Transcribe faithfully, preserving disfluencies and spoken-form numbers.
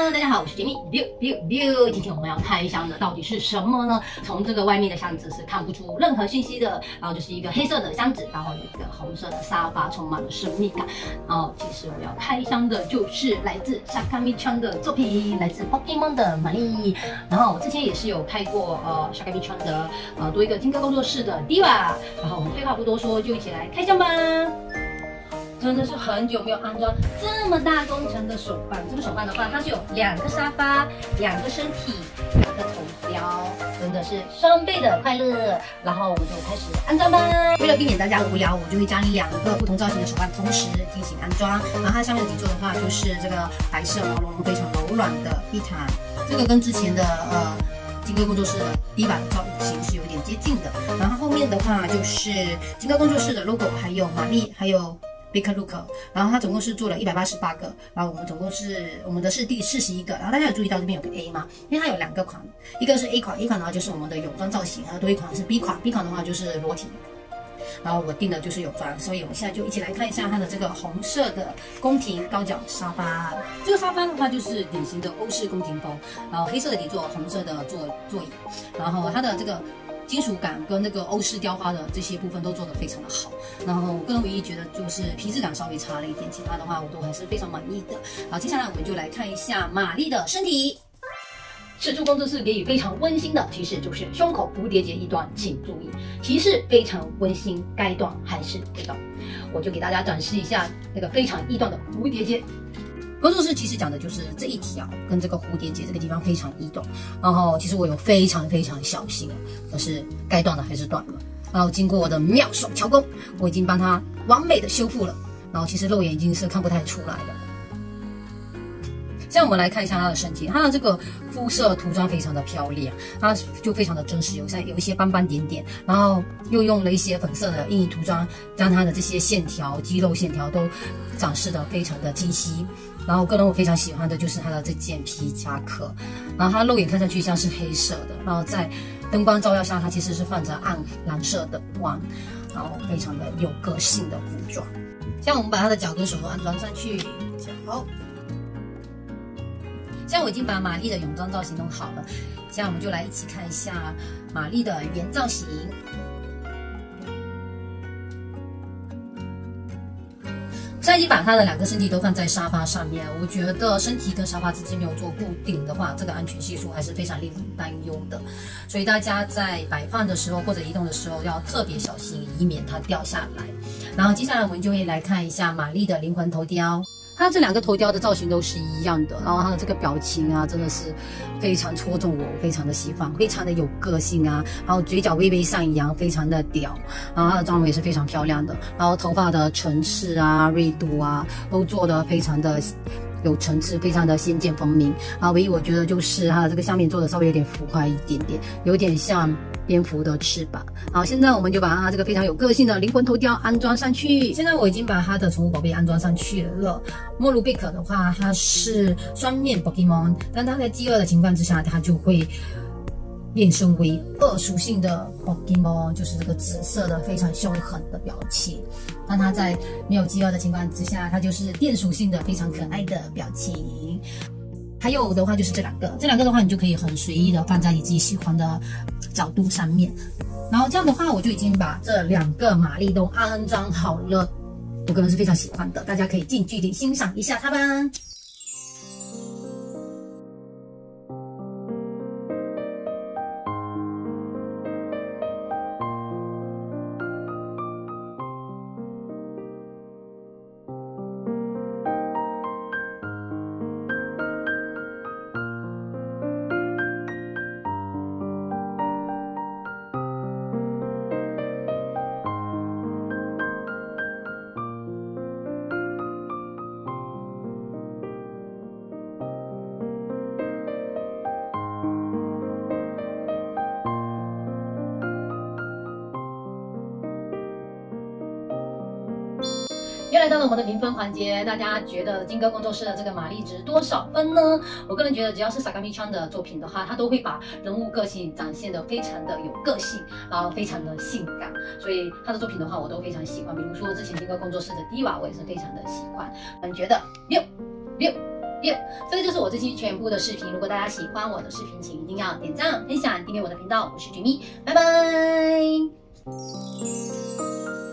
Hello， 大家好，我是杰米 biu biu biu。今天我们要开箱的到底是什么呢？从这个外面的箱子是看不出任何讯息的，然后就是一个黑色的箱子，然后有一个红色的沙发，充满了神秘感。然后其实我要开箱的就是来自沙卡米川的作品，来自 Pokemon 的玛丽。然后我之前也是有开过呃沙卡米川的呃多一个金哥工作室的 Diorama。然后我们废话不多说，就一起来开箱吧。 真的是很久没有安装这么大工程的手办。这个手办的话，它是有两个沙发、两个身体、两个头雕，真的是双倍的快乐。然后我们就开始安装吧。为了避免大家无聊，我就会将两个不同造型的手办同时进行安装。然后它下面的底座的话，就是这个白色毛茸茸、非常柔软的地毯。这个跟之前的呃。 金哥工作室的第一版的造型是有点接近的，然后后面的话就是金哥工作室的 logo， 还有玛丽，还有 Big Look， 然后它总共是做了一百八十八个，然后我们总共是我们的是第四十一个，然后大家有注意到这边有个 A 吗？因为它有两个款，一个是 A 款 ，A 款的话就是我们的泳装造型，然后多一款是 B 款 ，B 款的话就是裸体。 然后我订的就是泳装，所以我们现在就一起来看一下它的这个红色的宫廷高脚沙发。这个沙发的话就是典型的欧式宫廷风，然后黑色的底座，红色的座座椅，然后它的这个金属感跟那个欧式雕花的这些部分都做得非常的好。然后我个人唯一觉得就是皮质感稍微差了一点，其他的话我都还是非常满意的。好，接下来我们就来看一下玛丽的身体。 此处工作室给予非常温馨的提示，就是胸口蝴蝶结一段，请注意。提示非常温馨，该段还是该段。我就给大家展示一下那个非常易断的蝴蝶结。工作室其实讲的就是这一条跟这个蝴蝶结这个地方非常易断，然后其实我有非常非常小心，可是该断的还是断了。然后经过我的妙手巧工，我已经帮它完美的修复了。然后其实肉眼已经是看不太出来了。 现在我们来看一下它的身体，它的这个肤色涂装非常的漂亮，它就非常的真实，有在有一些斑斑点点，然后又用了一些粉色的印泥涂装，将它的这些线条、肌肉线条都展示的非常的清晰。然后个人我非常喜欢的就是它的这件皮夹克，然后它肉眼看上去像是黑色的，然后在灯光照耀下，它其实是泛着暗蓝色的光，然后非常的有个性的服装。现在我们把它的脚跟手都安装上去，脚。 现在我已经把玛丽的泳装造型弄好了，现在我们就来一起看一下玛丽的原造型。现在已经把她的两个身体都放在沙发上面，我觉得身体跟沙发之间没有做固定的话，这个安全系数还是非常令人担忧的。所以大家在摆放的时候或者移动的时候要特别小心，以免它掉下来。然后接下来我们就会来看一下玛丽的灵魂头雕。 它这两个头雕的造型都是一样的，然后它的这个表情啊，真的是非常戳中我，非常的喜欢，非常的有个性啊，然后嘴角微微上扬，非常的屌，然后它的妆容也是非常漂亮的，然后头发的层次啊、锐度啊，都做得非常的有层次，非常的先见分明。然后唯一我觉得就是它的这个下面做的稍微有点浮夸一点点，有点像 蝙蝠的翅膀。好，现在我们就把它这个非常有个性的灵魂头雕安装上去。现在我已经把它的宠物宝贝安装上去了。莫鲁贝克的话，它是双面 Pokemon， 但它在饥饿的情况之下，它就会变身为恶属性的 Pokemon， 就是这个紫色的非常凶狠的表情。但它在没有饥饿的情况之下，它就是电属性的非常可爱的表情。 还有的话就是这两个，这两个的话你就可以很随意的放在你自己喜欢的角度上面。然后这样的话，我就已经把这两个玛丽都安装好了，我个人是非常喜欢的，大家可以近距离欣赏一下它吧。 又来到了我们的评分环节，大家觉得金哥工作室的这个玛丽值多少分呢？我个人觉得，只要是萨卡米川的作品的话，他都会把人物个性展现的非常的有个性，然后非常的性感，所以他的作品的话，我都非常喜欢。比如说之前金哥工作室的 Diva， 我也是非常的喜欢。你觉得六六 Biu，这个就是我这期全部的视频。如果大家喜欢我的视频，请一定要点赞、分享、订阅我的频道。我是 Jimmy， 拜拜。